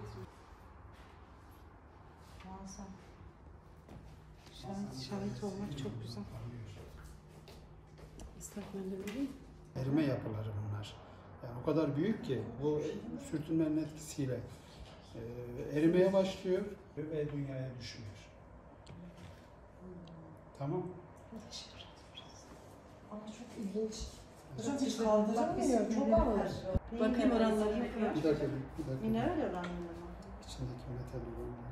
Muazzam. Şahit olmak çok güzel. Islak mendil vereyim. Erime yapıları bunlar. Yani o kadar büyük ki bu sürtünmenin etkisiyle erimeye başlıyor ve dünyaya düşüyor. Tamam. Ama çok ilginç. Hocam hiç kaldıramıyor, çok ağır. Bakayım oranlarına. Bir dakika. Mineral oranlarına. İçindeki metal oranları.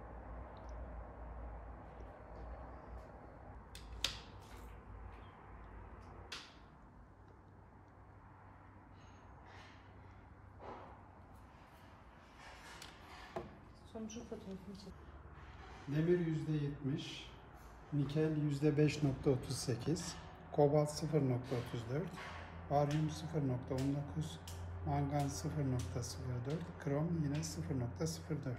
Sonucu fotoğrafını çek. Demir %70, nikel %5.38, kobalt 0.34, baryum 0.19, mangan 0.04, krom yine 0.04.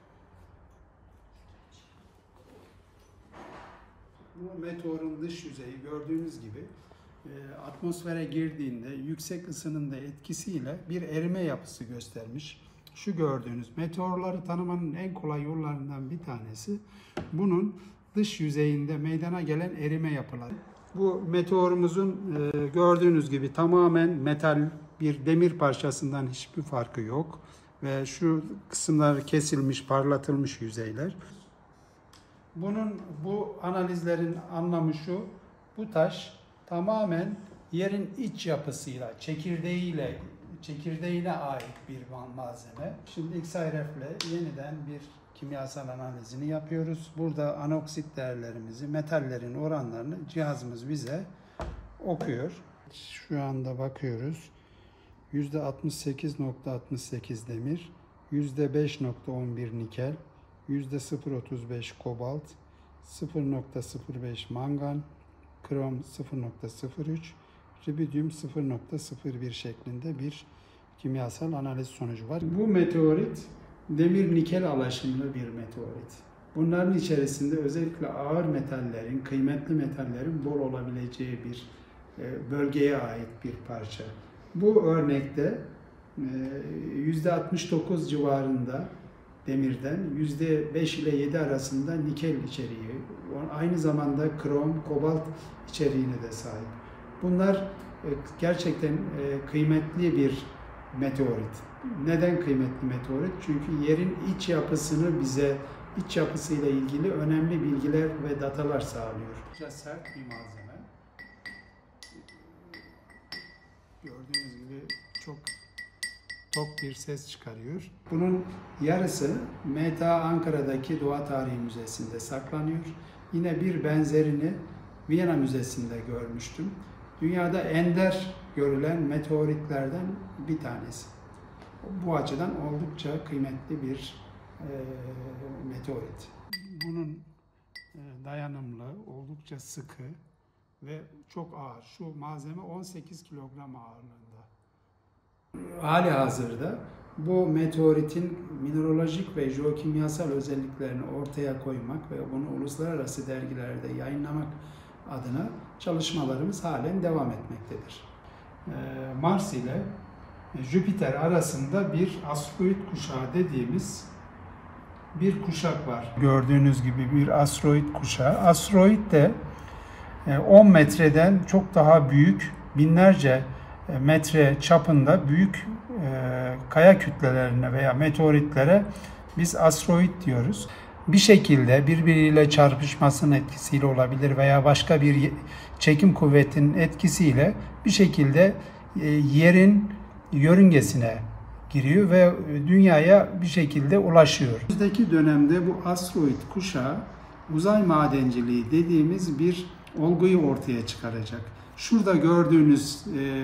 Bu meteorun dış yüzeyi gördüğünüz gibi atmosfere girdiğinde yüksek ısının da etkisiyle bir erime yapısı göstermiş. Şu gördüğünüz meteorları tanımanın en kolay yollarından bir tanesi bunun dış yüzeyinde meydana gelen erime yapıları. Bu meteorumuzun gördüğünüz gibi tamamen metal bir demir parçasından hiçbir farkı yok ve şu kısımlar kesilmiş, parlatılmış yüzeyler. Bu analizlerin anlamı şu: bu taş tamamen yerin iç yapısıyla, çekirdeğine ait bir malzeme. Şimdi XRF'le yeniden bir kimyasal analizini yapıyoruz. Burada anoksit değerlerimizi, metallerin oranlarını cihazımız bize okuyor. Şu anda bakıyoruz. %68.68 demir, %5.11 nikel, %0.35 kobalt, 0.05 mangan, krom 0.03, rubidyum 0.01 şeklinde bir kimyasal analiz sonucu var. Bu meteorit demir-nikel alaşımlı bir meteorit. Bunların içerisinde özellikle ağır metallerin, kıymetli metallerin bol olabileceği bir bölgeye ait bir parça. Bu örnekte %69 civarında demirden %5 ile 7 arasında nikel içeriği, aynı zamanda krom, kobalt içeriğine de sahip. Bunlar gerçekten kıymetli bir meteorit. Neden kıymetli meteorit? Çünkü yerin iç yapısını bize, iç yapısıyla ilgili önemli bilgiler ve datalar sağlıyor. Biraz sert bir malzeme. Gördüğünüz gibi çok tok bir ses çıkarıyor. Bunun yarısı MTA Ankara'daki Doğa Tarihi Müzesi'nde saklanıyor. Yine bir benzerini Viyana Müzesi'nde görmüştüm. Dünyada ender görülen meteoritlerden bir tanesi. Bu açıdan oldukça kıymetli bir meteorit. Bunun dayanımlı, oldukça sıkı ve çok ağır. Şu malzeme 18 kilogram ağırlığında. Hali hazırda bu meteoritin mineralojik ve jeokimyasal özelliklerini ortaya koymak ve bunu uluslararası dergilerde yayınlamak adına çalışmalarımız halen devam etmektedir. Mars ile Jüpiter arasında bir asteroid kuşağı dediğimiz bir kuşak var. Gördüğünüz gibi bir asteroid kuşağı. Asteroid de 10 metreden çok daha büyük, binlerce metre çapında büyük kaya kütlelerine veya meteoritlere biz asteroid diyoruz. Bir şekilde birbiriyle çarpışmasının etkisiyle olabilir veya başka bir çekim kuvvetinin etkisiyle bir şekilde yerin yörüngesine giriyor ve dünyaya bir şekilde ulaşıyor. Önümüzdeki dönemde bu asteroid kuşağı uzay madenciliği dediğimiz bir olguyu ortaya çıkaracak. Şurada gördüğünüz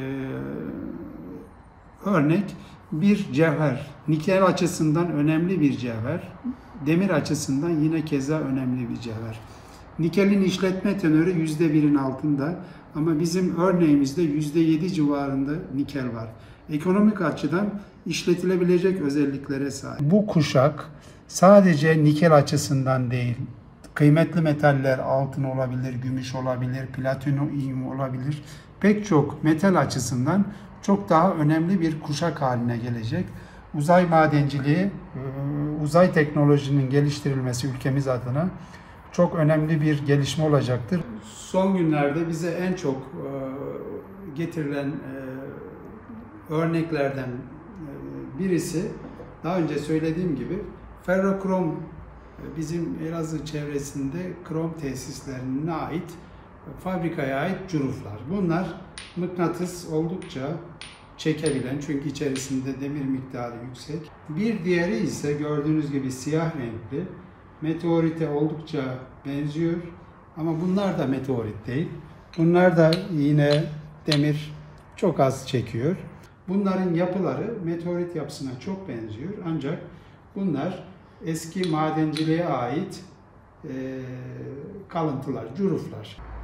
örnek bir cevher. Nikel açısından önemli bir cevher. Demir açısından yine keza önemli bir cevher. Nikelin işletme tenörü %1'in altında ama bizim örneğimizde %7 civarında nikel var. Ekonomik açıdan işletilebilecek özelliklere sahip. Bu kuşak sadece nikel açısından değil, kıymetli metaller altın olabilir, gümüş olabilir, platinyum olabilir. Pek çok metal açısından çok daha önemli bir kuşak haline gelecek. uzay madenciliği, uzay teknolojinin geliştirilmesi ülkemiz adına çok önemli bir gelişme olacaktır. Son günlerde bize en çok getirilen örneklerden birisi, daha önce söylediğim gibi ferrokrom, bizim Elazığ çevresinde krom tesislerine ait, fabrikaya ait cüruflar. Bunlar mıknatıs oldukça çekebilen, çünkü içerisinde demir miktarı yüksek. Bir diğeri ise gördüğünüz gibi siyah renkli, meteorite oldukça benziyor ama bunlar da meteorit değil. Bunlar da yine demir çok az çekiyor. Bunların yapıları meteorit yapısına çok benziyor ancak bunlar eski madenciliğe ait kalıntılar, cüruflar.